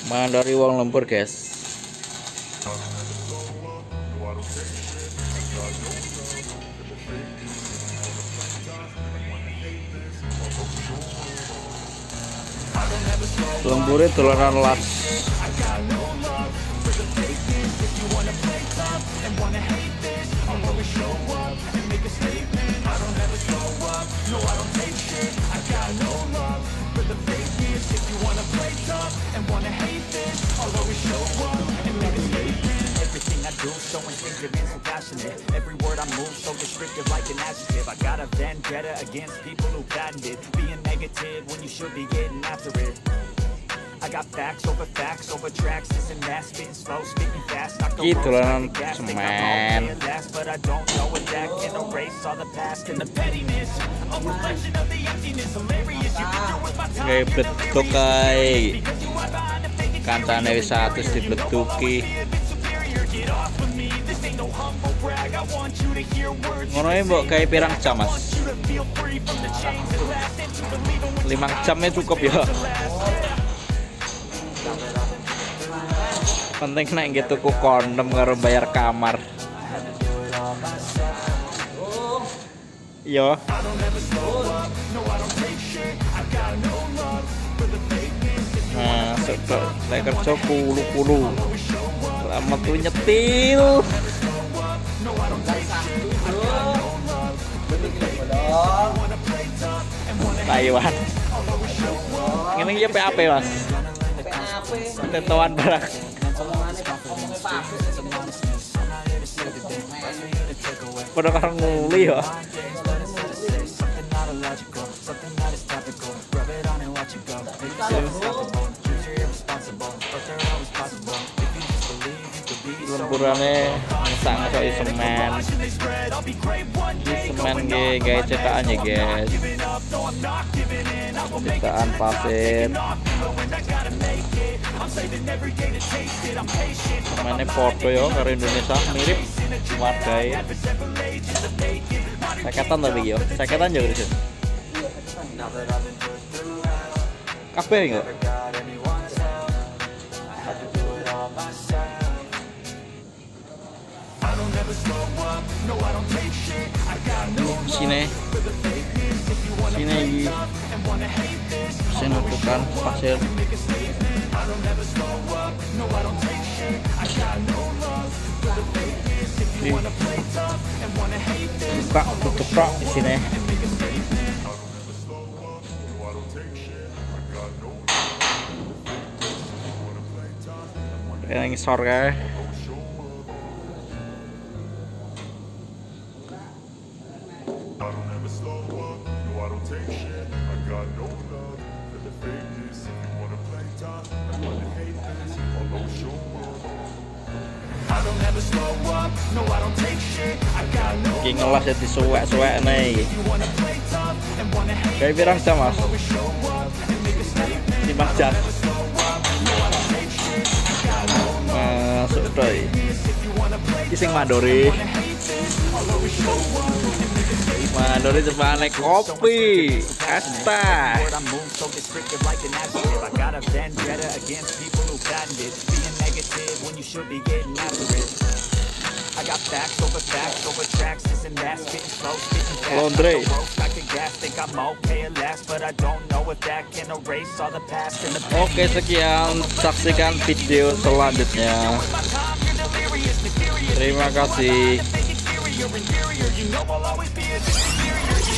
Dari wong lembur, guys. Lembure dolanan las. Every word I move so descriptive like an adjective. I got a vendetta against people who patented being negative when you should be getting after it. I got facts over tracks. This and that, spitting slow, spitting fast. Gitu lah, semen. But I don't know if that can erase all the past and the pettiness. A reflection of the emptiness, hilarious. You can do with my time. Kayak beduk kayak kancane wis 100 dibleduki. Ngono mbok kayak pirang jam, Mas? 5 jamnya cukup ya. Penting nek nggih tuku kondom karo bayar kamar. Yo. Nah, sudah lek kerja kulu-kulu. Selamat tuh nyetil. Taiwan. Ini ya PAP, Mas. Tetuan barang. Pada karo nguli ya. Lemburane sang kaya semen. Semen nggih gawe cetakan ya, guys. Cetakan pasir. Semennya foto ya karo Indonesia, mirip wargae. Saketan tapi yo, saketan yo Chris. Kabeh enggak? Sini bukan pasir. Buka tutup di sini. Yang ngisor kayak. Iki ngelas ya disuwek-suwek nih. Kayak pirang jam, Mas? 5 jam. Masuk doi. Iki sing mandori. Mandori cepane kopi. Asta. I got facts over tracks, this and that, spitting slow, spitting fast. Laundry. Like a gas, think I'm okay at last, but I don't know if that can erase all the past and the Oke, sekian, saksikan video selanjutnya. Terima kasih.